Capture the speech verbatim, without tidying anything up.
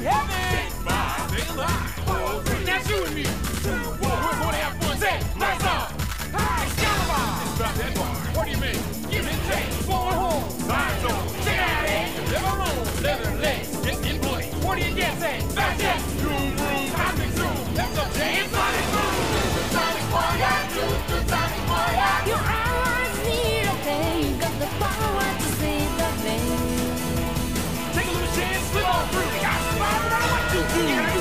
heaven. Six, five, stay alive. Four, three. Now you and me. Two, one. We're gonna have fun. Say, lights off. Excalibur. Let's drop that bar. What do you mean? Give it take. Four horns. Time zone. Check it out, eh? Never roll. Leather legs. Get in play. What do you get? Say, back check. Zoom, room. Cosmic zoom. That's up, James. Sonic boom. Sonic warrior. Sonic warrior. Your allies need a day. You got the power to save the day. Take a little chance. Slip on through. Got spotted. I like to do.